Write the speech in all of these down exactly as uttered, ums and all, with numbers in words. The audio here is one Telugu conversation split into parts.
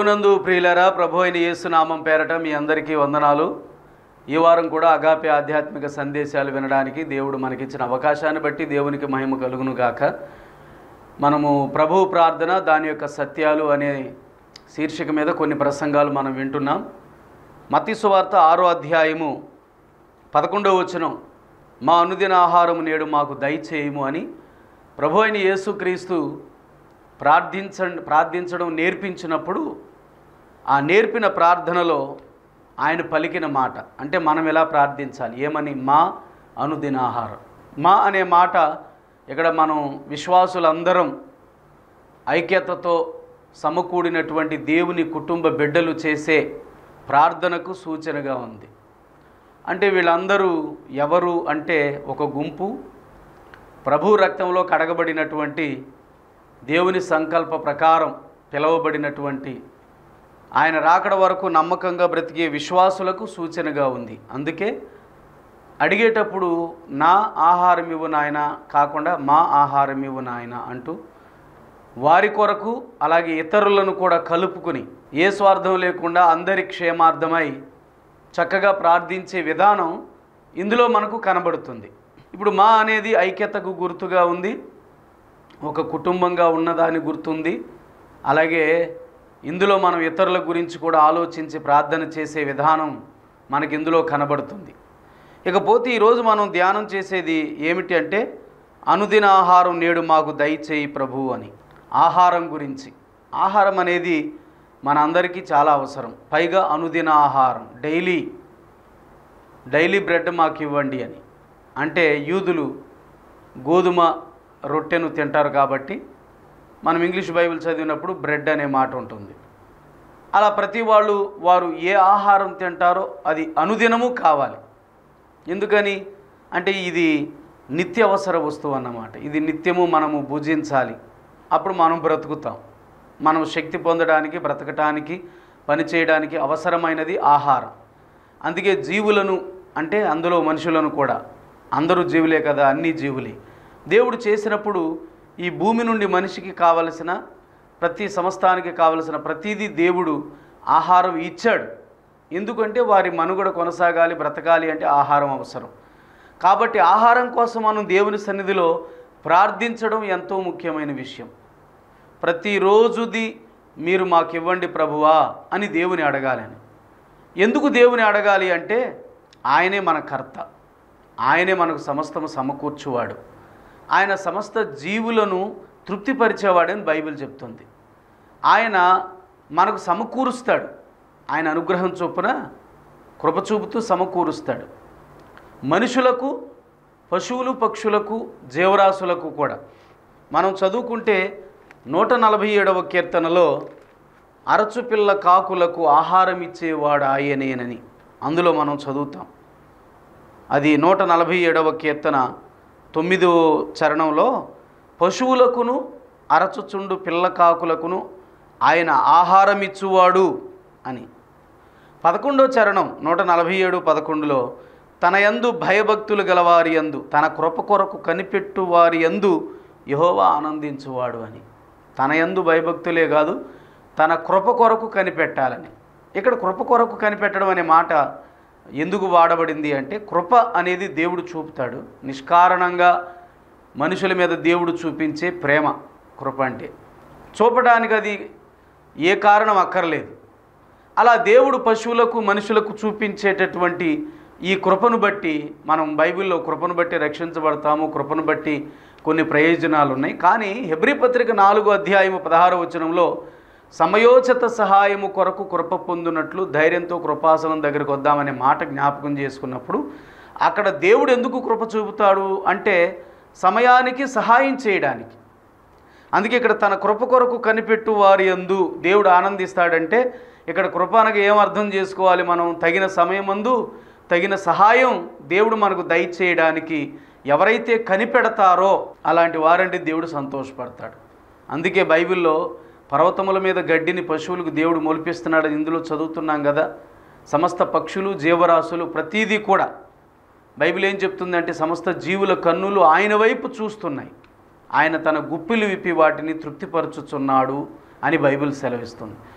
ప్రభునందు ప్రియులారా, ప్రభు అయిన యేసు నామం పేరట మీ అందరికీ వందనాలు. ఈ వారం కూడా అగాపే ఆధ్యాత్మిక సందేశాలు వినడానికి దేవుడు మనకిచ్చిన అవకాశాన్ని బట్టి దేవునికి మహిమ కలుగును గాక. మనము ప్రభు ప్రార్థన, దాని యొక్క సత్యాలు అనే శీర్షిక మీద కొన్ని ప్రసంగాలు మనం వింటున్నాం. మత్తయి సువార్త ఆరో అధ్యాయము పదకొండవ వచనం, మా అనుదిన ఆహారము నేడు మాకు దయచేయము అని ప్రభు అయిన యేసుక్రీస్తు ప్రార్థించ ప్రార్థించడం నేర్పించినప్పుడు ఆ నేర్పిన ప్రార్థనలో ఆయన పలికిన మాట, అంటే మనం ఎలా ప్రార్థించాలి, ఏమని? మా అనుదిన ఆహారం. మా అనే మాట ఇక్కడ మనం విశ్వాసులందరం ఐక్యతతో సమకూడినటువంటి దేవుని కుటుంబ బిడ్డలు చేసే ప్రార్థనకు సూచనగా ఉంది. అంటే వీళ్ళందరూ ఎవరు అంటే, ఒక గుంపు ప్రభు రక్తంలో కడగబడినటువంటి, దేవుని సంకల్ప ప్రకారం పిలువబడినటువంటి, ఆయన రాకడ వరకు నమ్మకంగా బ్రతికే విశ్వాసులకు సూచనగా ఉంది. అందుకే అడిగేటప్పుడు నా ఆహారం ఇవ్వు నాయన కాకుండా మా ఆహారం ఇవ్వు నాయన అంటూ వారి కొరకు అలాగే ఇతరులను కూడా కలుపుకుని ఏ స్వార్థం లేకుండా అందరి క్షేమార్థమై చక్కగా ప్రార్థించే విధానం ఇందులో మనకు కనబడుతుంది. ఇప్పుడు మా అనేది ఐక్యతకు గుర్తుగా ఉంది, ఒక కుటుంబంగా ఉన్నదాని గుర్తుంది. అలాగే ఇందులో మనం ఇతరుల గురించి కూడా ఆలోచించి ప్రార్థన చేసే విధానం మనకి ఇందులో కనబడుతుంది. ఇకపోతే ఈరోజు మనం ధ్యానం చేసేది ఏమిటి అంటే, అనుదిన ఆహారం నేడు మాకు దయచేయి ప్రభు అని. ఆహారం గురించి. ఆహారం అనేది మన అందరికీ చాలా అవసరం. పైగా అనుదిన ఆహారం, డైలీ డైలీ బ్రెడ్ మాకు ఇవ్వండి అని. అంటే యూదులు గోధుమ రొట్టెను తింటారు కాబట్టి మనం ఇంగ్లీష్ బైబిల్ చదివినప్పుడు బ్రెడ్ అనే మాట ఉంటుంది. అలా ప్రతి వాళ్ళు వారు ఏ ఆహారం తింటారో అది అనుదినము కావాలి. ఎందుకని అంటే ఇది నిత్యవసర వస్తువు అన్నమాట. ఇది నిత్యము మనము భుజించాలి, అప్పుడు మనం బ్రతుకుతాం. మనం శక్తి పొందడానికి, బ్రతకటానికి, పనిచేయడానికి అవసరమైనది ఆహారం. అందుకే జీవులను, అంటే అందులో మనుషులను కూడా, అందరూ జీవులే కదా, అన్ని జీవులే. దేవుడు చేసినప్పుడు ఈ భూమి నుండి మనిషికి కావలసిన ప్రతి సమస్తానికి కావలసిన ప్రతిదీ దేవుడు ఆహారం ఇచ్చాడు. ఎందుకంటే వారి మనుగడ కొనసాగాలి, బ్రతకాలి అంటే ఆహారం అవసరం. కాబట్టి ఆహారం కోసం మనం దేవుని సన్నిధిలో ప్రార్థించడం ఎంతో ముఖ్యమైన విషయం. ప్రతిరోజుది మీరు మాకు ఇవ్వండి ప్రభువా అని దేవుని అడగాలని. ఎందుకు దేవుని అడగాలి అంటే, ఆయనే మన కర్త, ఆయనే మనకు సమస్తము సమకూర్చువాడు, ఆయన సమస్త జీవులను తృప్తిపరిచేవాడని బైబిల్ చెప్తుంది. ఆయన మనకు సమకూరుస్తాడు. ఆయన అనుగ్రహం చొప్పున కృప చూపుతూ సమకూరుస్తాడు. మనుషులకు, పశువులు, పక్షులకు, జీవరాశులకు కూడా. మనం చదువుకుంటే నూట నలభై ఏడవ కీర్తనలో అరచుపిల్ల కాకులకు ఆహారం ఇచ్చేవాడు ఆయనేనని అందులో మనం చదువుతాం. అది నూట నలభై ఏడవ కీర్తన తొమ్మిదో చరణంలో, పశువులకును అరచుచుండు పిల్ల కాకులకును ఆయన ఆహారం ఇచ్చువాడు అని. పదకొండో చరణం నూట నలభై ఏడు పదకొండులో, తన యందు భయభక్తులు గలవారి యందు, తన కృప కొరకు కనిపెట్టు వారి యందు యెహోవా ఆనందించువాడు అని. తన యందు భయభక్తులే కాదు, తన కృప కొరకు కనిపెట్టాలని. ఇక్కడ కృప కొరకు కనిపెట్టడం అనే మాట ఎందుకు వాడబడింది అంటే, కృప అనేది దేవుడు చూపుతాడు. నిష్కారణంగా మనుషుల మీద దేవుడు చూపించే ప్రేమ కృప అంటే. చూపడానికి అది ఏ కారణం అక్కర్లేదు. అలా దేవుడు పశువులకు, మనుషులకు చూపించేటటువంటి ఈ కృపను బట్టి మనం బైబిల్లో కృపను బట్టి రక్షించబడతాము, కృపను బట్టి కొన్ని ప్రయోజనాలు ఉన్నాయి. కానీ హెబ్రీ పత్రిక నాలుగో అధ్యాయము పదహారో వచనంలో, సమయోచిత సహాయము కొరకు కృప పొందునట్లు ధైర్యంతో కృపాసనం దగ్గరికి వద్దామనే మాట జ్ఞాపకం చేసుకున్నప్పుడు, అక్కడ దేవుడు ఎందుకు కృప చూపుతాడు అంటే, సమయానికి సహాయం చేయడానికి. అందుకే ఇక్కడ తన కృప కొరకు కనిపెట్టు వారి యందు దేవుడు ఆనందిస్తాడంటే, ఇక్కడ కృప అనగా ఏం అర్థం చేసుకోవాలి మనం? తగిన సమయమందు తగిన సహాయం దేవుడు మనకు దయచేయడానికి ఎవరైతే కనిపెడతారో అలాంటి వారంటే దేవుడు సంతోషపడతాడు. అందుకే బైబిల్లో పర్వతముల మీద గడ్డిని పశువులకు దేవుడు మొలిపిస్తున్నాడని ఇందులో చదువుతున్నాం కదా. సమస్త పక్షులు, జీవరాశులు ప్రతీదీ కూడా బైబిల్ ఏం చెప్తుందంటే, సమస్త జీవుల కన్నులు ఆయన వైపు చూస్తున్నాయి, ఆయన తన గుప్పిలు విప్పి వాటిని తృప్తిపరచుచున్నాడు అని బైబిల్ సెలవిస్తుంది.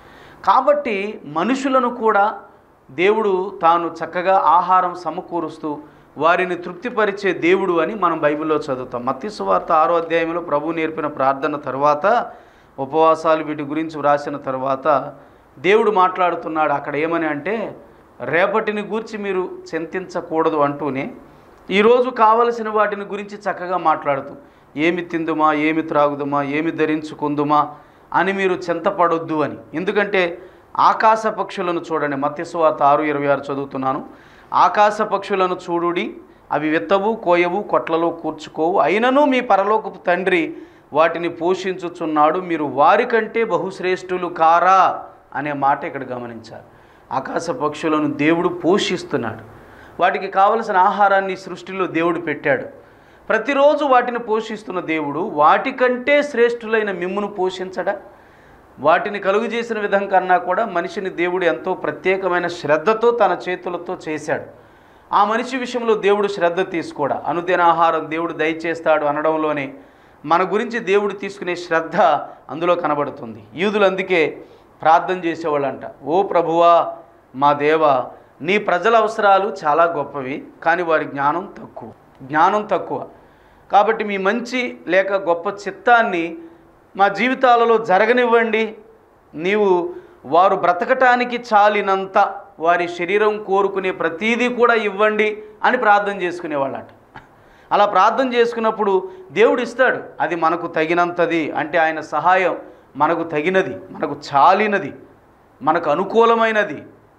కాబట్టి మనుషులను కూడా దేవుడు తాను చక్కగా ఆహారం సమకూరుస్తూ వారిని తృప్తిపరిచే దేవుడు అని మనం బైబిల్లో చదువుతాం. మత్తయి సువార్త ఆరో అధ్యాయంలో ప్రభు నేర్పిన ప్రార్థన తర్వాత, ఉపవాసాలు వీటి గురించి వ్రాసిన తర్వాత దేవుడు మాట్లాడుతున్నాడు. అక్కడ ఏమని అంటే, రేపటిని గూర్చి మీరు చింతించకూడదు అంటూనే ఈరోజు కావలసిన వాటిని గురించి చక్కగా మాట్లాడుతూ, ఏమి తిందుమా, ఏమి త్రాగుదుమా, ఏమి ధరించుకుందుమా అని మీరు చింతపడొద్దు అని. ఎందుకంటే ఆకాశ పక్షులను చూడండి, మత్తయి సువార్త ఆరు ఇరవై ఆరు చదువుతున్నాను. ఆకాశ పక్షులను చూడుడి, అవి విత్తవు, కోయవు, కొట్లలో కూర్చుకోవు, అయినను మీ పరలోకపు తండ్రి వాటిని పోషించుచున్నాడు, మీరు వారికంటే బహుశ్రేష్ఠులు కారా అనే మాట ఇక్కడ గమనించాలి. ఆకాశ పక్షులను దేవుడు పోషిస్తున్నాడు. వాటికి కావలసిన ఆహారాన్ని సృష్టిలో దేవుడు పెట్టాడు. ప్రతిరోజు వాటిని పోషిస్తున్న దేవుడు వాటికంటే శ్రేష్ఠులైన మిమ్మును పోషించడా? వాటిని కలుగు చేసిన విధం కన్నా కూడా మనిషిని దేవుడు ఎంతో ప్రత్యేకమైన శ్రద్ధతో తన చేతులతో చేశాడు. ఆ మనిషి విషయంలో దేవుడు శ్రద్ధ తీసుకోడా. అనుదిన ఆహారం దేవుడు దయచేస్తాడు అనడంలోనే మన గురించి దేవుడు తీసుకునే శ్రద్ధ అందులో కనబడుతుంది. యూదులు అందుకే ప్రార్థన చేసేవాళ్ళంట, ఓ ప్రభువా మా దేవా, నీ ప్రజల అవసరాలు చాలా గొప్పవి, కానీ వారి జ్ఞానం తక్కువ జ్ఞానం తక్కువ కాబట్టి మీ మంచి లేక గొప్ప చిత్తాన్ని మా జీవితాలలో జరగనివ్వండి. నీవు వారు బ్రతకటానికి చాలినంత వారి శరీరం కోరుకునే ప్రతీదీ కూడా ఇవ్వండి అని ప్రార్థన చేసుకునేవాళ్ళట. అలా ప్రార్థన చేసుకున్నప్పుడు దేవుడు ఇస్తాడు. అది మనకు తగినంతది, అంటే ఆయన సహాయం మనకు తగినది, మనకు చాలినది, మనకు అనుకూలమైనది.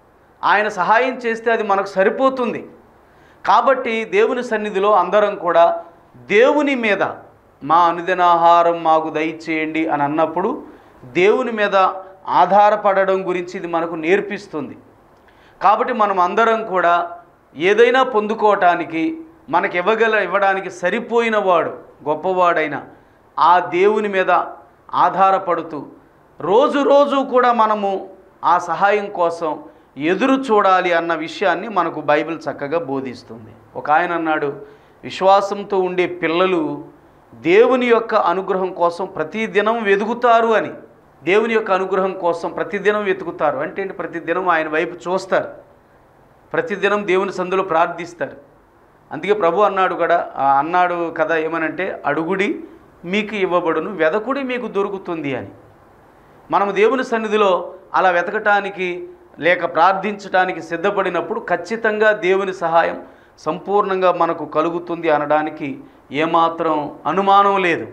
ఆయన సహాయం చేస్తే అది మనకు సరిపోతుంది. కాబట్టి దేవుని సన్నిధిలో అందరం కూడా దేవుని మీద మా అనుదినాహారం మాకు దయచేయండి అని అన్నప్పుడు దేవుని మీద ఆధారపడడం గురించి ఇది మనకు నేర్పిస్తుంది. కాబట్టి మనం అందరం కూడా ఏదైనా పొందుకోవటానికి మనకి ఇవ్వగల ఇవ్వడానికి సరిపోయిన వాడు గొప్పవాడైన ఆ దేవుని మీద ఆధారపడుతూ రోజు రోజు కూడా మనము ఆ సహాయం కోసం ఎదురు చూడాలి అన్న విషయాన్ని మనకు బైబిల్ చక్కగా బోధిస్తుంది. ఒక ఆయన అన్నాడు, విశ్వాసంతో ఉండే పిల్లలు దేవుని యొక్క అనుగ్రహం కోసం ప్రతిదినం వెతుకుతారు అని. దేవుని యొక్క అనుగ్రహం కోసం ప్రతిదినం వెతుకుతారు అంటే ఏంటి? ప్రతిదినం ఆయన వైపు చూస్తారు, ప్రతిదినం దేవుని సందులో ప్రార్థిస్తారు. అందుకే ప్రభు అన్నాడు కూడా అన్నాడు కదా ఏమనంటే, అడుగుడి మీకు ఇవ్వబడును, వెదకుడి మీకు దొరుకుతుంది అని. మనము దేవుని సన్నిధిలో అలా వెతకటానికి లేక ప్రార్థించడానికి సిద్ధపడినప్పుడు ఖచ్చితంగా దేవుని సహాయం సంపూర్ణంగా మనకు కలుగుతుంది అనడానికి ఏమాత్రం అనుమానం లేదు.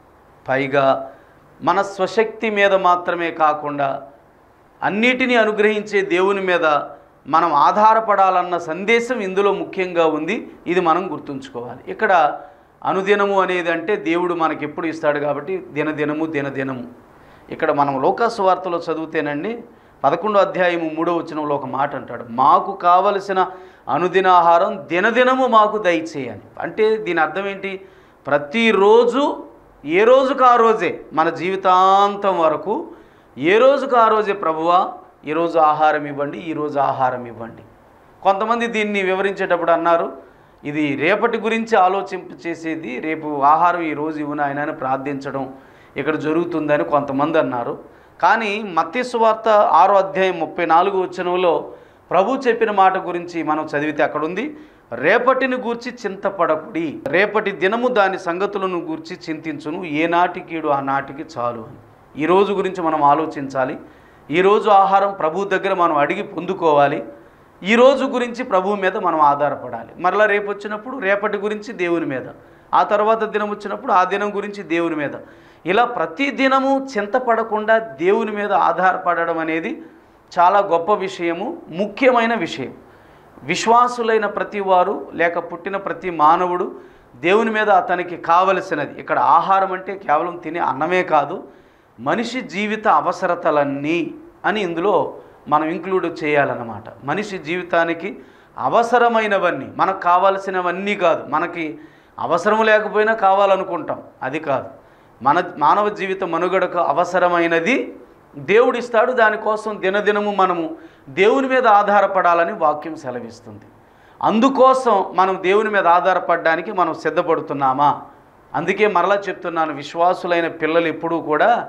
పైగా మన స్వశక్తి మీద మాత్రమే కాకుండా అన్నిటినీ అనుగ్రహించే దేవుని మీద మనం ఆధారపడాలన్న సందేశం ఇందులో ముఖ్యంగా ఉంది. ఇది మనం గుర్తుంచుకోవాలి. ఇక్కడ అనుదినము అనేది అంటే దేవుడు మనకి ఎప్పుడు ఇస్తాడు కాబట్టి దినదినము దినదినము. ఇక్కడ మనం లోకాసు వార్తలో చదివితేనండి పదకొండో అధ్యాయము మూడో వచనంలో ఒక మాట అంటాడు, మాకు కావలసిన అనుదినాహారం దినదినము మాకు దయచేయని. అంటే దీని అర్థం ఏంటి? ప్రతిరోజు ఏ రోజుకు ఆ రోజే, మన జీవితాంతం వరకు ఏ రోజుకు ఆ రోజే ప్రభువా ఈరోజు ఆహారం ఇవ్వండి, ఈరోజు ఆహారం ఇవ్వండి. కొంతమంది దీన్ని వివరించేటప్పుడు అన్నారు, ఇది రేపటి గురించి ఆలోచింప చేసేది, రేపు ఆహారం ఈరోజు ఇవ్వను ఆయన అని ప్రార్థించడం ఇక్కడ జరుగుతుందని కొంతమంది అన్నారు. కానీ మత్తయి సువార్త ఆరో అధ్యాయం ముప్పై నాలుగు వచనంలో ప్రభు చెప్పిన మాట గురించి మనం చదివితే అక్కడ ఉంది, రేపటిని గూర్చి చింతపడకుడి, రేపటి దినము దాని సంగతులను గూర్చి చింతించును, ఏ నాటికీడు ఆ నాటికి చాలు అని. ఈరోజు గురించి మనం ఆలోచించాలి. ఈరోజు ఆహారం ప్రభు దగ్గర మనం అడిగి పొందుకోవాలి. ఈరోజు గురించి ప్రభువు మీద మనం ఆధారపడాలి. మరలా రేపు వచ్చినప్పుడు రేపటి గురించి దేవుని మీద, ఆ తర్వాత దినం వచ్చినప్పుడు ఆ దినం గురించి దేవుని మీద, ఇలా ప్రతి దినము చింతపడకుండా దేవుని మీద ఆధారపడడం అనేది చాలా గొప్ప విషయము, ముఖ్యమైన విషయం. విశ్వాసులైన ప్రతి వారు లేక పుట్టిన ప్రతి మానవుడు దేవుని మీద అతనికి కావలసినది, ఇక్కడ ఆహారం అంటే కేవలం తినే అన్నమే కాదు, మనిషి జీవిత అవసరతలన్నీ అని ఇందులో మనం ఇంక్లూడ్ చేయాలన్నమాట. మనిషి జీవితానికి అవసరమైనవన్నీ, మనకు కావాల్సినవన్నీ కాదు, మనకి అవసరం లేకపోయినా కావాలనుకుంటాం, అది కాదు. మన మానవ జీవిత మనుగడకు అవసరమైనది దేవుడిస్తాడు. దానికోసం దినదినము మనము దేవుని మీద ఆధారపడాలని వాక్యం సెలవిస్తుంది. అందుకోసం మనం దేవుని మీద ఆధారపడడానికి మనం సిద్ధపడుతున్నామా? అందుకే మరలా చెప్తున్నాను, విశ్వాసులైన పిల్లలు ఎప్పుడూ కూడా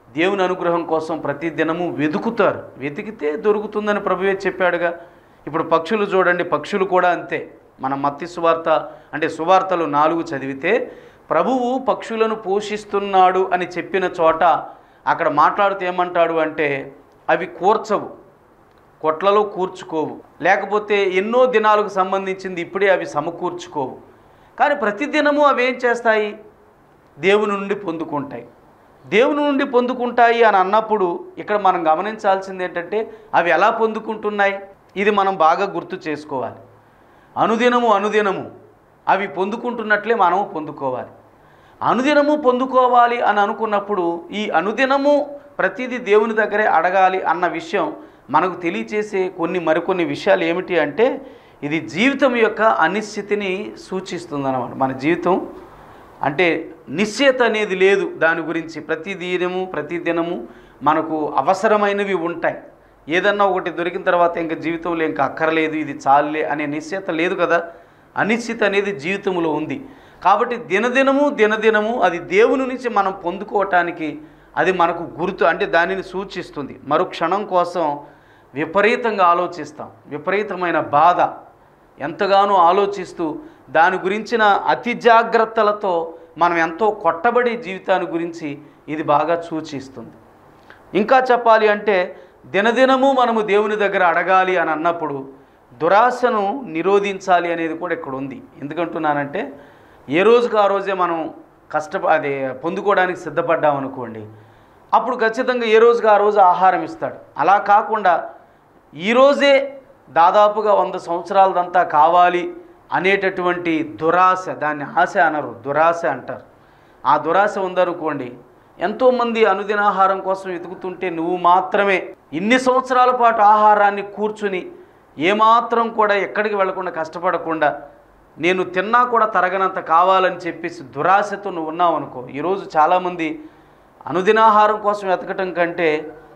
దేవుని అనుగ్రహం కోసం ప్రతి దినము వెతుకుతారు. వెతికితే దొరుకుతుందని ప్రభువే చెప్పాడుగా. ఇప్పుడు పక్షులు చూడండి, పక్షులు కూడా అంతే. మన మత్తయి సువార్త అంటే సువార్తలు నాలుగు చదివితే ప్రభువు పక్షులను పోషిస్తున్నాడు అని చెప్పిన చోట అక్కడ మాట్లాడుతూ ఏమంటాడు అంటే, అవి కూర్చవు, కొట్లలో కూర్చుకోవు, లేకపోతే ఎన్నో దినాలకు సంబంధించింది ఇప్పుడే అవి సమకూర్చుకోవు, కానీ ప్రతిదినము అవి ఏం చేస్తాయి? దేవుని నుండి పొందుకుంటాయి. దేవుని నుండి పొందుకుంటాయి అని అన్నప్పుడు ఇక్కడ మనం గమనించాల్సింది ఏంటంటే, అవి ఎలా పొందుకుంటున్నాయి? ఇది మనం బాగా గుర్తు చేసుకోవాలి. అనుదినము అనుదినము అవి పొందుకుంటున్నట్లే మనము పొందుకోవాలి. అనుదినము పొందుకోవాలి అని అనుకున్నప్పుడు ఈ అనుదినము ప్రతిదీ దేవుని దగ్గరే అడగాలి అన్న విషయం మనకు తెలియచేసే కొన్ని మరికొన్ని విషయాలు ఏమిటి అంటే, ఇది జీవితం యొక్క అనిశ్చితిని సూచిస్తుందన్నమాట. మన జీవితం అంటే నిశ్చయత అనేది లేదు. దాని గురించి ప్రతి దినము ప్రతి దినము మనకు అవసరమైనవి ఉంటాయి. ఏదన్నా ఒకటి దొరికిన తర్వాత ఇంకా జీవితంలో ఇంకా అక్కర్లేదు, ఇది చాలులే అనే నిశ్చయత లేదు కదా. అనిశ్చిత అనేది జీవితంలో ఉంది. కాబట్టి దినదినము దినదినము అది దేవుని నుంచి మనం పొందుకోవటానికి అది మనకు గుర్తు, అంటే దానిని సూచిస్తుంది. మరో క్షణం కోసం విపరీతంగా ఆలోచిస్తాం, విపరీతమైన బాధ, ఎంతగానో ఆలోచిస్తూ దాని గురించిన అతి జాగ్రత్తలతో మనం ఎంతో కొట్టబడి జీవితాన్ని గురించి ఇది బాగా సూచిస్తుంది. ఇంకా చెప్పాలి అంటే దినదినము మనము దేవుని దగ్గర అడగాలి అని అన్నప్పుడు దురాశను నిరోధించాలి అనేది కూడా ఇక్కడ ఉంది. ఎందుకంటున్నానంటే, ఏ రోజుకు ఆ రోజే మనం కష్ట అదే పొందుకోవడానికి సిద్ధపడ్డామనుకోండి, అప్పుడు ఖచ్చితంగా ఏ రోజుకు ఆ రోజు ఆహారం ఇస్తాడు. అలా కాకుండా ఈరోజే దాదాపుగా వంద సంవత్సరాలదంతా కావాలి అనేటటువంటి దురాశ, దాన్ని ఆశ అనరు, దురాశ అంటారు. ఆ దురాశ ఉందనుకోండి, ఎంతోమంది అనుదినాహారం కోసం వెతుకుతుంటే నువ్వు మాత్రమే ఇన్ని సంవత్సరాల పాటు ఆహారాన్ని కూర్చుని ఏమాత్రం కూడా ఎక్కడికి వెళ్లకుండా కష్టపడకుండా నేను తిన్నా కూడా తరగనంత కావాలని చెప్పేసి దురాశతో నువ్వు ఉన్నావు అనుకో. ఈరోజు చాలామంది అనుదినాహారం కోసం వెతకటం కంటే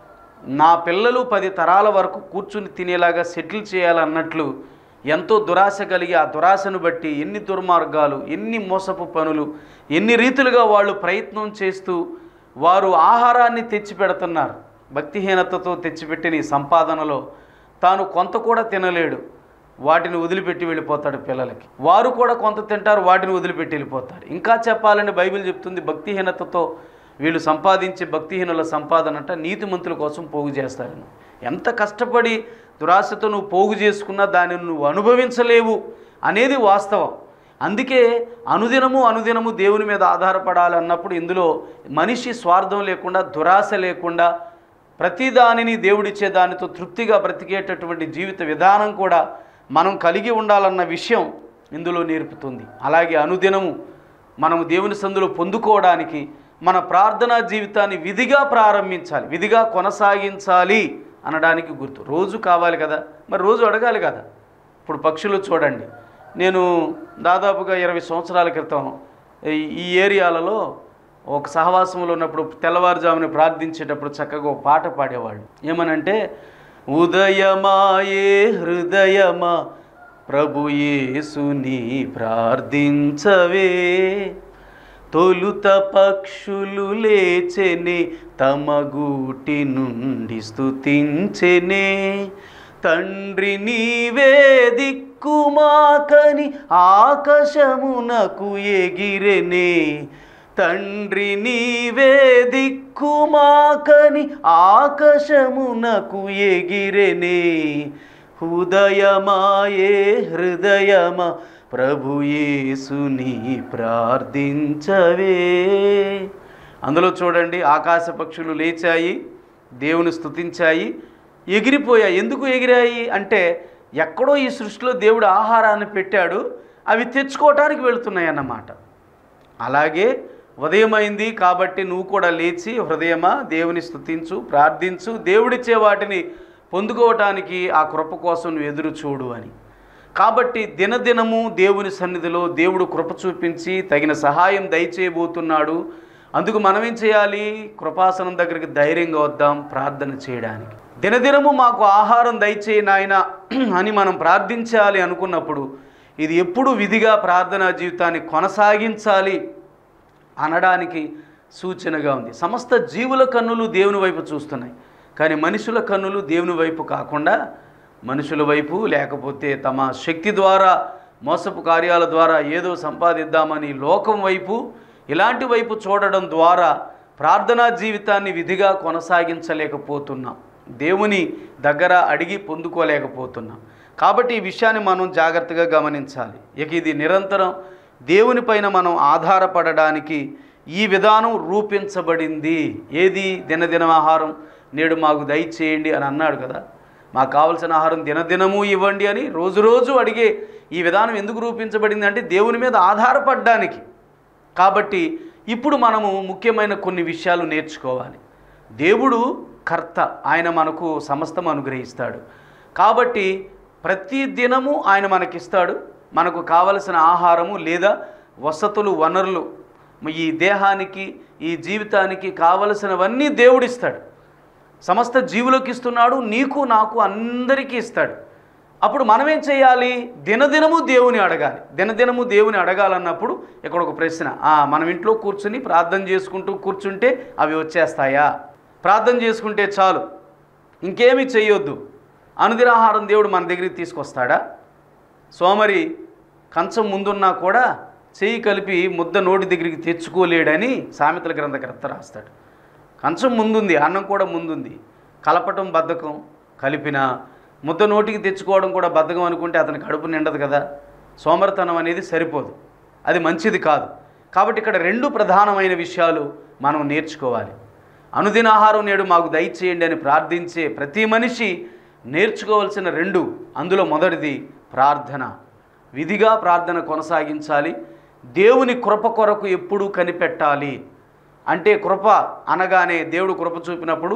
నా పిల్లలు పది తరాల వరకు కూర్చుని తినేలాగా సెటిల్ చేయాలన్నట్లు ఎంతో దురాశ కలిగి ఆ దురాశను బట్టి ఎన్ని దుర్మార్గాలు, ఎన్ని మోసపు పనులు, ఎన్ని రీతులుగా వాళ్ళు ప్రయత్నం చేస్తూ వారు ఆహారాన్ని తెచ్చిపెడుతున్నారు. భక్తిహీనతతో తెచ్చిపెట్టిన ఈ సంపాదనలో తాను కొంత కూడా తినలేడు, వాటిని వదిలిపెట్టి వెళ్ళిపోతాడు పిల్లలకి. వారు కూడా కొంత తింటారు, వాటిని వదిలిపెట్టి వెళ్ళిపోతారు. ఇంకా చెప్పాలని బైబిల్ చెప్తుంది, భక్తిహీనతతో వీళ్ళు సంపాదించే భక్తిహీనుల సంపాదన అంట నీతిమంతుల కోసం పోగు చేస్తారని. ఎంత కష్టపడి దురాశతో నువ్వు పోగు చేసుకున్నా దానిని నువ్వు అనుభవించలేవు అనేది వాస్తవం. అందుకే అనుదినము అనుదినము దేవుని మీద ఆధారపడాలన్నప్పుడు ఇందులో మనిషి స్వార్థం లేకుండా, దురాశ లేకుండా, ప్రతిదానిని దేవుడిచ్చే దానితో తృప్తిగా బ్రతికేటటువంటి జీవిత విధానం కూడా మనం కలిగి ఉండాలన్న విషయం ఇందులో నేర్పుతుంది. అలాగే అనుదినము మనము దేవుని సందులో పొందుకోవడానికి మన ప్రార్థనా జీవితాన్ని విధిగా ప్రారంభించాలి, విధిగా కొనసాగించాలి అనడానికి గుర్తు. రోజు కావాలి కదా, మరి రోజు అడగాలి కదా. ఇప్పుడు పక్షులు చూడండి, నేను దాదాపుగా ఇరవై సంవత్సరాల క్రితం ఈ ఏరియాలలో ఒక సహవాసంలో ఉన్నప్పుడు తెల్లవారుజామున ప్రార్థించేటప్పుడు చక్కగా ఒక పాట పాడేవాళ్ళు. ఏమనంటే, ఉదయమాయే హృదయమా ప్రభు యేసుని ప్రార్థించవే, తొలుత పక్షులు లేచెనే తమ గూటి నుండి స్తుతించెనే, తండ్రి నీవే దిక్కుమాకని ఆకాశమునకు ఎగిరెనే, తండ్రి నీవే దిక్కుమాకని ఆకాశమునకు ఎగిరెనే, ఉదయమాయే హృదయమా ప్రభు యేసుని ప్రార్థించవే. అందులో చూడండి, ఆకాశ పక్షులు లేచాయి, దేవుని స్తుతించాయి, ఎగిరిపోయాయి. ఎందుకు ఎగిరాయి అంటే, ఎక్కడో ఈ సృష్టిలో దేవుడు ఆహారాన్ని పెట్టాడు, అవి తెచ్చుకోవటానికి వెళుతున్నాయి అన్నమాట. అలాగే ఉదయమైంది కాబట్టి నువ్వు కూడా లేచి హృదయమా దేవుని స్తుతించు, ప్రార్థించు, దేవుడిచ్చే వాటిని పొందుకోవటానికి ఆ కృప కోసం నువ్వు ఎదురు చూడు అని. కాబట్టి దినదినము దేవుని సన్నిధిలో దేవుడు కృప చూపించి తగిన సహాయం దయచేయబోతున్నాడు. అందుకు మనం ఏం చేయాలి? కృపాసనం దగ్గరికి ధైర్యంగా వద్దాం ప్రార్థన చేయడానికి. దినదినము మాకు ఆహారం దయచేయి నాయన అని మనం ప్రార్థించాలి అనుకున్నప్పుడు ఇది ఎప్పుడు విధిగా ప్రార్థనా జీవితాన్ని కొనసాగించాలి అనడానికి సూచనగా ఉంది. సమస్త జీవుల కన్నులు దేవుని వైపు చూస్తున్నాయి, కానీ మనుషుల కన్నులు దేవుని వైపు కాకుండా మనుషుల వైపు, లేకపోతే తమ శక్తి ద్వారా మోసపు కార్యాల ద్వారా ఏదో సంపాదిద్దామని లోకం వైపు, ఇలాంటి వైపు చూడడం ద్వారా ప్రార్థనా జీవితాన్ని విధిగా కొనసాగించలేకపోతున్నాం, దేవుని దగ్గర అడిగి పొందుకోలేకపోతున్నాం. కాబట్టి ఈ విషయాన్ని మనం జాగ్రత్తగా గమనించాలి. ఇక ఇది నిరంతరం దేవునిపైన మనం ఆధారపడడానికి ఈ విధానం రూపించబడింది. ఏది? దినదిన ఆహారం నేడు మాకు దయచేయండి అని అన్నాడు కదా. మాకు కావలసిన ఆహారం దినదినము ఇవ్వండి అని రోజు రోజు అడిగే ఈ విధానం ఎందుకు రూపించబడింది అంటే దేవుని మీద ఆధారపడడానికి. కాబట్టి ఇప్పుడు మనము ముఖ్యమైన కొన్ని విషయాలు నేర్చుకోవాలి. దేవుడు కర్త, ఆయన మనకు సమస్తం అనుగ్రహిస్తాడు. కాబట్టి ప్రతి దినము ఆయన మనకిస్తాడు. మనకు కావలసిన ఆహారము లేదా వసతులు, వనరులు, ఈ దేహానికి, ఈ జీవితానికి కావలసినవన్నీ దేవుడిస్తాడు. సమస్త జీవులకు ఇస్తున్నాడు, నీకు నాకు అందరికీ ఇస్తాడు. అప్పుడు మనం ఏం చేయాలి? దినదినము దేవుని అడగాలి. దినదినము దేవుని అడగాలన్నప్పుడు ఇక్కడ ఒక ప్రశ్న, మనం ఇంట్లో కూర్చుని ప్రార్థన చేసుకుంటూ కూర్చుంటే అవి వచ్చేస్తాయా? ప్రార్థన చేసుకుంటే చాలు, ఇంకేమీ చేయొద్దు, అనుదిన ఆహారం దేవుడు మన దగ్గరికి తీసుకొస్తాడా? సోమరి కంచం ముందున్నా కూడా చెయ్యి కలిపి ముద్ద నోటి దగ్గరికి తెచ్చుకోలేడని సామెతల గ్రంథకర్త రాస్తాడు. కంచం ముందుంది, అన్నం కూడా ముందుంది, కలపటం బద్ధకం, కలిపిన ముద్ద నోటికి తెచ్చుకోవడం కూడా బద్ధకం అనుకుంటే అతని కడుపు నిండదు కదా. సోమరితనం అనేది సరిపోదు, అది మంచిది కాదు. కాబట్టి ఇక్కడ రెండు ప్రధానమైన విషయాలు మనం నేర్చుకోవాలి. అనుదిన ఆహారం నేడు మాకు దయచేయండి అని ప్రార్థించే ప్రతి మనిషి నేర్చుకోవాల్సిన రెండు, అందులో మొదటిది ప్రార్థన. విధిగా ప్రార్థన కొనసాగించాలి. దేవుని కృప కొరకు ఎప్పుడూ కనిపెట్టాలి. అంటే కృప అనగానే దేవుడు కృప చూపినప్పుడు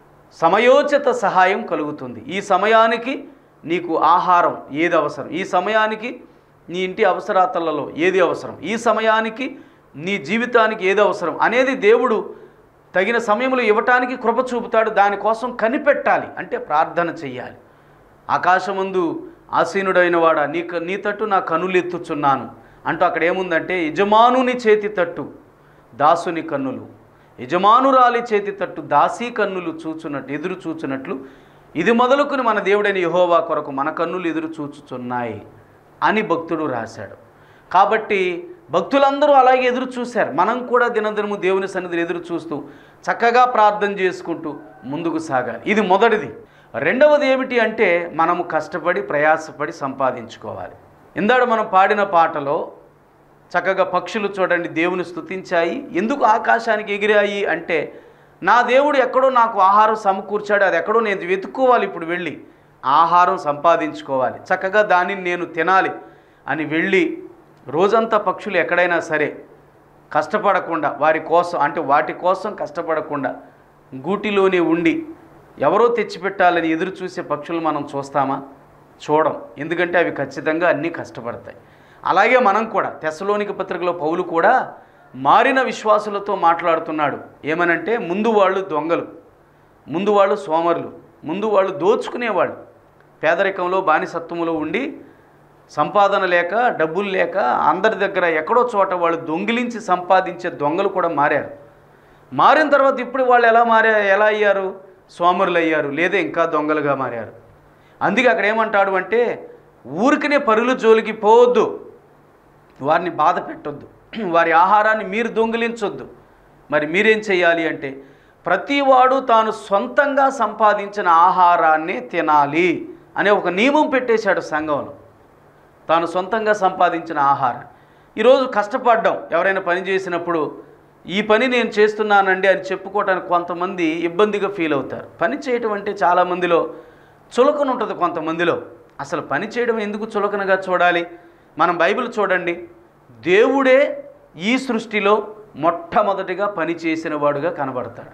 సమయోచిత సహాయం కలుగుతుంది. ఈ సమయానికి నీకు ఆహారం ఏది అవసరం, ఈ సమయానికి నీ ఇంటి అవసరాతలలో ఏది అవసరం, ఈ సమయానికి నీ జీవితానికి ఏది అవసరం అనేది దేవుడు తగిన సమయంలో ఇవ్వటానికి కృప చూపుతాడు. దానికోసం కనిపెట్టాలి, అంటే ప్రార్థన చెయ్యాలి. ఆకాశమందు ఆసీనుడైన వాడా, నీ నీ తట్టు నా కనులెత్తుచున్నాను అంటూ అక్కడ ఏముందంటే, యజమానుని చేతి తట్టు దాసుని కన్నులు, యజమానురాలి చేతి తట్టు దాసీ కన్నులు చూచున్నట్టు ఎదురు చూచున్నట్లు ఇది మొదలుకుని మన దేవుడైన యెహోవా కొరకు మన కన్నులు ఎదురు చూచుచున్నాయి అని భక్తుడు రాశాడు. కాబట్టి భక్తులందరూ అలాగే ఎదురు చూశారు. మనం కూడా దినదినము దేవుని సన్నిధిని ఎదురు చూస్తూ చక్కగా ప్రార్థన చేసుకుంటూ ముందుకు సాగాలి. ఇది మొదటిది. రెండవది ఏమిటి అంటే, మనము కష్టపడి ప్రయాసపడి సంపాదించుకోవాలి. ఇందాక మనం పాడిన పాటలో చక్కగా పక్షులు చూడండి దేవుని స్తుతించాయి. ఎందుకు ఆకాశానికి ఎగిరాయి అంటే, నా దేవుడు ఎక్కడో నాకు ఆహారం సమకూర్చాడు, అది ఎక్కడో నేను వెతుక్కోవాలి, ఇప్పుడు వెళ్ళి ఆహారం సంపాదించుకోవాలి, చక్కగా దానిని నేను తినాలి అని వెళ్ళి రోజంతా పక్షులు ఎక్కడైనా సరే కష్టపడకుండా, వారి కోసం అంటే వాటి కోసం కష్టపడకుండా గూటిలోనే ఉండి ఎవరో తెచ్చిపెట్టాలని ఎదురు చూసే పక్షులు మనం చూస్తామా? చూడం. ఎందుకంటే అవి ఖచ్చితంగా అన్నీ కష్టపడతాయి. అలాగే మనం కూడా తెస్సలోనిక పత్రికలో పౌలు కూడా మారిన విశ్వాసులతో మాట్లాడుతున్నాడు. ఏమనంటే, ముందు వాళ్ళు దొంగలు, ముందు వాళ్ళు సోమరులు, ముందు వాళ్ళు దోచుకునేవాళ్ళు, పేదరికంలో బానిసత్వంలో ఉండి సంపాదన లేక డబ్బులు లేక అందరి దగ్గర ఎక్కడో చోట వాళ్ళు దొంగిలించి సంపాదించే దొంగలు కూడా మారారు. మారిన తర్వాత ఇప్పుడు వాళ్ళు ఎలా మారా ఎలా అయ్యారు? సోమరులు అయ్యారు, లేదా ఇంకా దొంగలుగా మారారు. అందుకే అక్కడ ఏమంటాడు అంటే, ఊరికనే పరుల జోలికి పోవద్దు, వారిని బాధ పెట్టొద్దు, వారి ఆహారాన్ని మీరు దొంగిలించొద్దు. మరి మీరేం చేయాలి అంటే, ప్రతివాడు తాను సొంతంగా సంపాదించిన ఆహారాన్ని తినాలి అనే ఒక నియమం పెట్టేశాడు సంఘంలో. తాను సొంతంగా సంపాదించిన ఆహారం. ఈరోజు కష్టపడ్డాం, ఎవరైనా పని చేసినప్పుడు ఈ పని నేను చేస్తున్నానండి అని చెప్పుకోవటానికి కొంతమంది ఇబ్బందిగా ఫీల్ అవుతారు. పని చేయటం అంటే చాలామందిలో చులకన ఉంటుంది. కొంతమందిలో అసలు పని చేయడం ఎందుకు చులకనగా చూడాలి? మనం బైబిల్ చూడండి, దేవుడే ఈ సృష్టిలో మొట్టమొదటిగా పని చేసిన వాడుగా కనబడతాడు.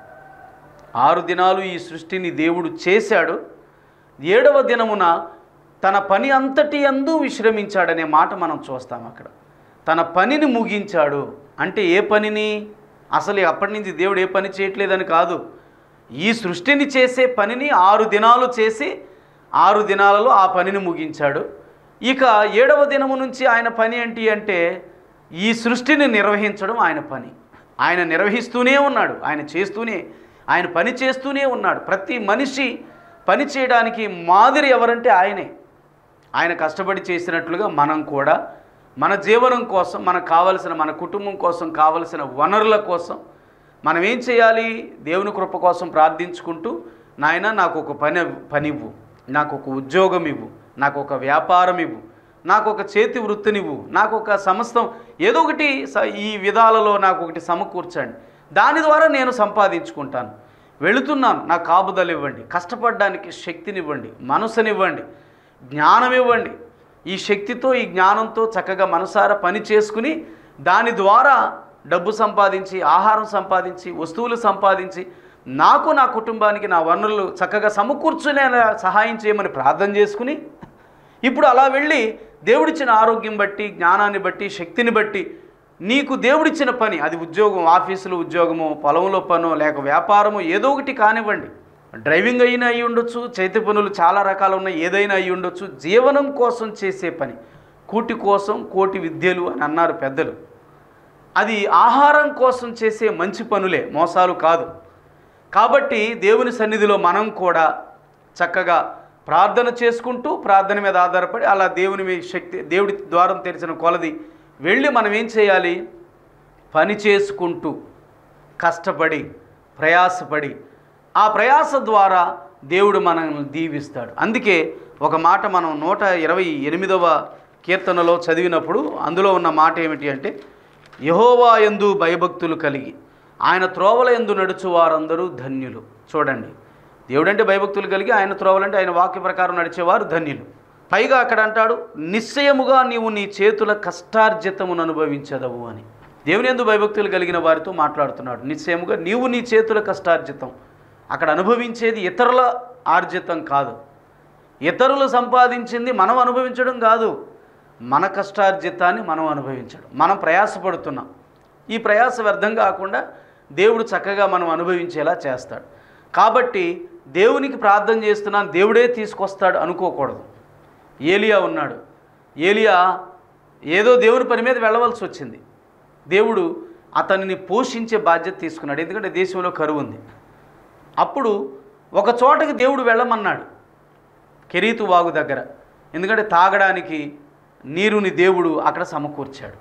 ఆరు దినాలు ఈ సృష్టిని దేవుడు చేశాడు, ఏడవ దినమున తన పని అంతటి యందు విశ్రమించాడనే మాట మనం చూస్తాం. అక్కడ తన పనిని ముగించాడు అంటే ఏ పనిని? అసలు అప్పటి నుంచి దేవుడు ఏ పని చేయట్లేదని కాదు, ఈ సృష్టిని చేసే పనిని ఆరు దినాలు చేసి ఆరు దినాలలో ఆ పనిని ముగించాడు. ఇక ఏడవ దినము నుంచి ఆయన పని ఏంటి అంటే, ఈ సృష్టిని నిర్వహించడం ఆయన పని. ఆయన నిర్వహిస్తూనే ఉన్నాడు, ఆయన చేస్తూనే, ఆయన పని చేస్తూనే ఉన్నాడు. ప్రతి మనిషి పని చేయడానికి మాదిరి ఎవరంటే ఆయనే. ఆయన కష్టపడి చేసినట్లుగా మనం కూడా మన జీవనం కోసం, మనకు కావలసిన, మన కుటుంబం కోసం కావలసిన వనరుల కోసం మనం ఏం చేయాలి? దేవుని కృప కోసం ప్రార్థించుకుంటూ, నాయన నాకు ఒక పని పనివ్వు, నాకు ఒక ఉద్యోగం ఇవ్వు, నాకు ఒక వ్యాపారం ఇవ్వు, నాకు ఒక చేతి వృత్తినివ్వు, నాకు ఒక సమస్తం ఏదో ఒకటి ఈ విధాలలో నాకు ఒకటి సమకూర్చండి, దాని ద్వారా నేను సంపాదించుకుంటాను, వెళుతున్నాను, నాకు కాపుదలు ఇవ్వండి, కష్టపడడానికి శక్తినివ్వండి, మనసునివ్వండి, జ్ఞానం ఇవ్వండి. ఈ శక్తితో, ఈ జ్ఞానంతో చక్కగా మనసారా పని చేసుకుని దాని ద్వారా డబ్బు సంపాదించి, ఆహారం సంపాదించి, వస్తువులు సంపాదించి నాకు, నా కుటుంబానికి నా వనరులు చక్కగా సమకూర్చునే సహాయం చేయమని ప్రార్థన చేసుకుని, ఇప్పుడు అలా వెళ్ళి దేవుడిచ్చిన ఆరోగ్యం బట్టి, జ్ఞానాన్ని బట్టి, శక్తిని బట్టి నీకు దేవుడిచ్చిన పని, అది ఉద్యోగం, ఆఫీసులో ఉద్యోగమో, పొలంలో పనో, లేక వ్యాపారమో ఏదో ఒకటి కానివ్వండి, డ్రైవింగ్ అయినా అయి ఉండొచ్చు, చేతి పనులు చాలా రకాలు ఉన్నాయి, ఏదైనా అయి ఉండొచ్చు. జీవనం కోసం చేసే పని, కూటి కోసం కోటి విద్యలు అని అన్నారు పెద్దలు. అది ఆహారం కోసం చేసే మంచి పనులే, మోసాలు కాదు. కాబట్టి దేవుని సన్నిధిలో మనం కూడా చక్కగా ప్రార్థన చేసుకుంటూ, ప్రార్థన మీద ఆధారపడి అలా దేవుని మీ శక్తి, దేవుడి ద్వారం తెరిచిన కొలది వెళ్ళి మనం ఏం చేయాలి? పని చేసుకుంటూ, కష్టపడి, ప్రయాసపడి, ఆ ప్రయాస ద్వారా దేవుడు మనల్ని దీవిస్తాడు. అందుకే ఒక మాట మనం నూట ఇరవై ఎనిమిదవ కీర్తనలో చదివినప్పుడు అందులో ఉన్న మాట ఏమిటి అంటే, యెహోవా యందు భయభక్తులు కలిగి ఆయన త్రోవల యందు నడుచు వారందరూ ధన్యులు. చూడండి, దేవుడంటే భయభక్తులు కలిగి ఆయన త్రోవలంటే ఆయన వాక్య ప్రకారం నడిచేవారు ధన్యులు. పైగా అక్కడ అంటాడు, నిశ్చయముగా నీవు నీ చేతుల కష్టార్జితమును అనుభవించదవు అని. దేవుని యందు భయభక్తులు కలిగిన వారితో మాట్లాడుతున్నాడు. నిశ్చయముగా నీవు నీ చేతుల కష్టార్జితం, అక్కడ అనుభవించేది ఇతరుల ఆర్జితం కాదు, ఇతరులు సంపాదించింది మనం అనుభవించడం కాదు, మన కష్టార్జితాన్ని మనం అనుభవించడం. మనం ప్రయాసపడుతున్నాం, ఈ ప్రయాస వ్యర్థం కాకుండా దేవుడు చక్కగా మనం అనుభవించేలా చేస్తాడు. కాబట్టి దేవునికి ప్రార్థన చేస్తున్నాను, దేవుడే తీసుకొస్తాడు అనుకోకూడదు. ఏలియా ఉన్నాడు, ఏలియా ఏదో దేవుని పని మీద వెళ్ళవలసి వచ్చింది. దేవుడు అతనిని పోషించే బాధ్యత తీసుకున్నాడు, ఎందుకంటే దేశంలో కరువు ఉంది. అప్పుడు ఒక చోటకి దేవుడు వెళ్ళమన్నాడు, కెరీతు వాగు దగ్గర, ఎందుకంటే తాగడానికి నీరుని దేవుడు అక్కడ సమకూర్చాడు.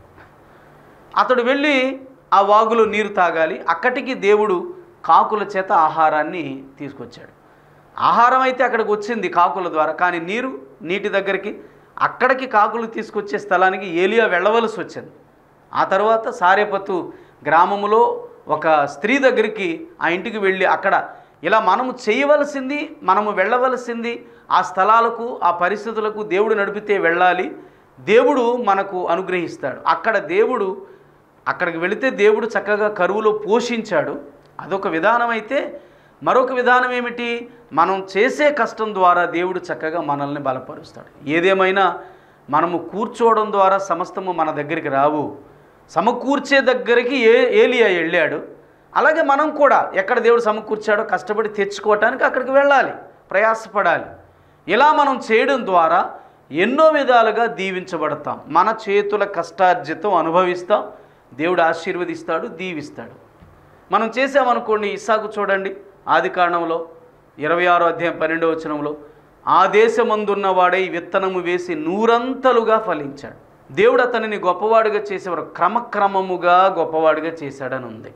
అతడు వెళ్ళి ఆ వాగులో నీరు తాగాలి. అక్కడికి దేవుడు కాకుల చేత ఆహారాన్ని తీసుకొచ్చాడు. ఆహారం అయితే అక్కడికి వచ్చింది కాకుల ద్వారా, కానీ నీరు, నీటి దగ్గరికి, అక్కడికి కాకులు తీసుకొచ్చే స్థలానికి ఏలియా వెళ్ళవలసి వచ్చింది. ఆ తర్వాత సారేపతు గ్రామంలో ఒక స్త్రీ దగ్గరికి ఆ ఇంటికి వెళ్ళి అక్కడ ఇలా మనము చేయవలసింది, మనము వెళ్ళవలసింది ఆ స్థలాలకు, ఆ పరిస్థితులకు దేవుడు నడిపితే వెళ్ళాలి, దేవుడు మనకు అనుగ్రహిస్తాడు. అక్కడ దేవుడు, అక్కడికి వెళితే దేవుడు చక్కగా కరువులో పోషించాడు. అదొక విధానం. అయితే మరొక విధానం ఏమిటి? మనం చేసే కష్టం ద్వారా దేవుడు చక్కగా మనల్ని బలపరుస్తాడు. ఏదేమైనా మనము కూర్చోవడం ద్వారా సమస్తము మన దగ్గరికి రావు, సమకూర్చే దగ్గరికి ఏ ఏలియా వెళ్ళాడు. అలాగే మనం కూడా ఎక్కడ దేవుడు సమకూర్చాడో కష్టపడి తెచ్చుకోవటానికి అక్కడికి వెళ్ళాలి, ప్రయాసపడాలి. ఇలా మనం చేయడం ద్వారా ఎన్నో విధాలుగా దీవించబడతాం. మన చేతుల కష్టార్జితం అనుభవిస్తాం, దేవుడు ఆశీర్వదిస్తాడు, దీవిస్తాడు. మనం చేసామనుకోండి, ఇస్సాకు చూడండి, ఆది కాండంలో ఇరవై ఆరో అధ్యాయం పన్నెండవ వచనంలో, ఆ దేశమందున్నవాడై విత్తనము వేసి నూరంతలుగా ఫలించాడు. దేవుడు అతనిని గొప్పవాడిగా చేసేవారు, క్రమక్రమముగా గొప్పవాడిగా చేశాడని ఉంది.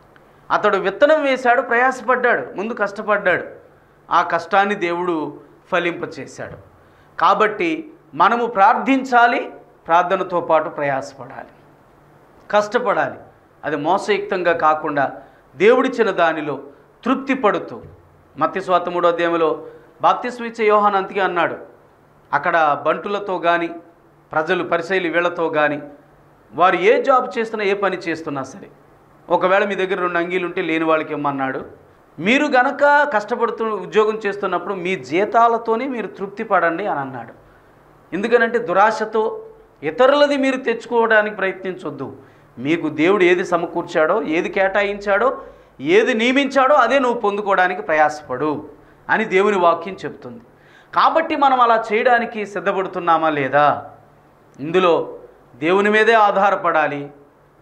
అతడు విత్తనం వేశాడు, ప్రయాసపడ్డాడు, ముందు కష్టపడ్డాడు, ఆ కష్టాన్ని దేవుడు ఫలింపచేశాడు. కాబట్టి మనము ప్రార్థించాలి, ప్రార్థనతో పాటు ప్రయాసపడాలి, కష్టపడాలి. అది మోసయుక్తంగా కాకుండా దేవుడిచ్చిన దానిలో తృప్తి పడుతూ. మత్తయి సువార్త మూడో అధ్యాయంలో బాప్తిస్మం ఇచ్చే యోహాను అంతగా అన్నాడు, అక్కడ బంటులతో కానీ, ప్రజలు పరిసయ్యులు వీళ్ళతో కానీ, వారు ఏ జాబ్ చేస్తున్నా, ఏ పని చేస్తున్నా సరే, ఒకవేళ మీ దగ్గర రెండు అంగీలు ఉంటే లేని వాళ్ళకి ఇమ్మన్నాడు. మీరు గనక కష్టపడుతూ ఉద్యోగం చేస్తున్నప్పుడు మీ జీతాలతోనే మీరు తృప్తి పడండి అని అన్నాడు. ఎందుకనంటే దురాశతో ఇతరులది మీరు తెచ్చుకోవడానికి ప్రయత్నించొద్దు. మీకు దేవుడు ఏది సమకూర్చాడో, ఏది కేటాయించాడో, ఏది నియమించాడో అదే నువ్వు పొందుకోవడానికి ప్రయాసపడు అని దేవుని వాక్యం చెప్తుంది. కాబట్టి మనం అలా చేయడానికి సిద్ధపడుతున్నామా లేదా? ఇందులో దేవుని మీదే ఆధారపడాలి,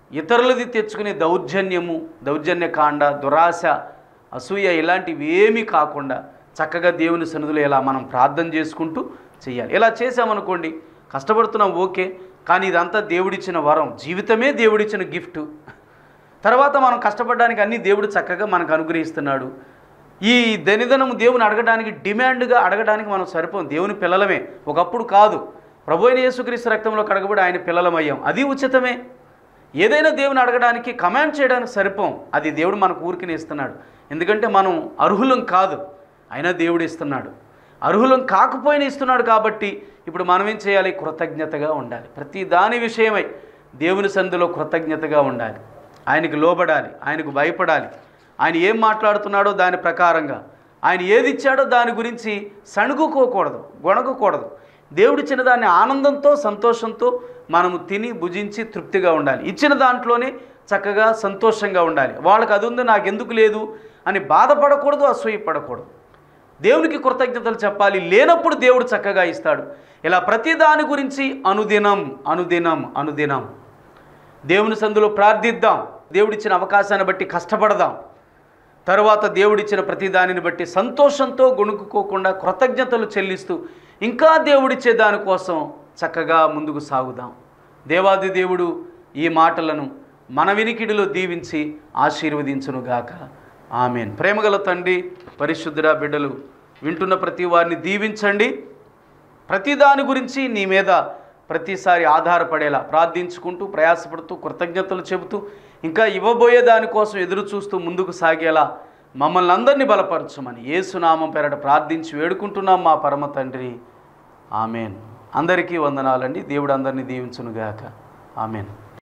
ఇతరులది తెచ్చుకునే దౌర్జన్యము, దౌర్జన్యకాండ, దురాశ, అసూయ ఇలాంటివి ఏమీ కాకుండా చక్కగా దేవుని సన్నిధిలో ఇలా మనం ప్రార్థన చేసుకుంటూ చేయాలి. ఇలా చేసామనుకోండి, కష్టపడుతున్నాం ఓకే, కానీ ఇదంతా దేవుడిచ్చిన వరం, జీవితమే దేవుడిచ్చిన గిఫ్ట్. తర్వాత మనం కష్టపడడానికి అన్నీ దేవుడు చక్కగా మనకు అనుగ్రహిస్తున్నాడు. ఈ ధనిధనము దేవుని అడగడానికి, డిమాండ్గా అడగడానికి మనం సరిపోం. దేవుని పిల్లలమే, ఒకప్పుడు కాదు. ప్రభు అయిన యేసుక్రీస్తు రక్తంలో కడగబడి ఆయన పిల్లలమయ్యాం, అది ఉచితమే. ఏదైనా దేవుని అడగడానికి, కమాండ్ చేయడానికి సరిపోం. అది దేవుడు మనకు ఊరికినే ఇస్తున్నాడు. ఎందుకంటే మనం అర్హులం కాదు, అయినా దేవుడు ఇస్తున్నాడు. అర్హులం కాకపోయినా ఇస్తున్నాడు. కాబట్టి ఇప్పుడు మనం ఏం చేయాలి? కృతజ్ఞతగా ఉండాలి. ప్రతి దాని విషయమై దేవుని సన్నిధిలో కృతజ్ఞతగా ఉండాలి. ఆయనకు లోబడాలి, ఆయనకు భయపడాలి. ఆయన ఏం మాట్లాడుతున్నాడో దాని ప్రకారంగా, ఆయన ఏది ఇచ్చాడో దాని గురించి సణుగుకోకూడదు, గొణగకూడదు. దేవుడిచ్చిన దాన్ని ఆనందంతో, సంతోషంతో మనము తిని భుజించి తృప్తిగా ఉండాలి. ఇచ్చిన దాంట్లోనే చక్కగా సంతోషంగా ఉండాలి. వాళ్ళకి అది ఉంది నాకెందుకు లేదు అని బాధపడకూడదు, అసూయపడకూడదు. దేవునికి కృతజ్ఞతలు చెప్పాలి. లేనప్పుడు దేవుడు చక్కగా ఇస్తాడు. ఇలా ప్రతి దాని గురించి అనుదినం అనుదినం అనుదినం దేవుని సందులో ప్రార్థిద్దాం. దేవుడిచ్చిన అవకాశాన్ని బట్టి కష్టపడదాం. తర్వాత దేవుడిచ్చిన ప్రతి దానిని బట్టి సంతోషంతో గొణుకుకోకుండా కృతజ్ఞతలు చెల్లిస్తూ ఇంకా దేవుడిచ్చే దానికోసం చక్కగా ముందుకు సాగుదాం. దేవాది దేవుడు ఈ మాటలను మన వినికిడిలో దీవించి ఆశీర్వదించునుగాక. ఆమెన్. ప్రేమగల తండ్రి, పరిశుద్ధుడా, బిడ్డలు వింటున్న ప్రతి వారిని దీవించండి. ప్రతి దాని గురించి నీ మీద ప్రతిసారి ఆధారపడేలా ప్రార్థించుకుంటూ, ప్రయాసపడుతూ, కృతజ్ఞతలు చెబుతూ, ఇంకా ఇవ్వబోయే దానికోసం ఎదురు చూస్తూ ముందుకు సాగేలా మమ్మల్ని అందరినీ బలపరచమని యేసునామం పేరట ప్రార్థించి వేడుకుంటున్నాం మా పరమ తండ్రి. ఆమెన్. అందరికీ వందనాలండి. దేవుడు అందరినీ దీవించునుగాక. ఆమెన్.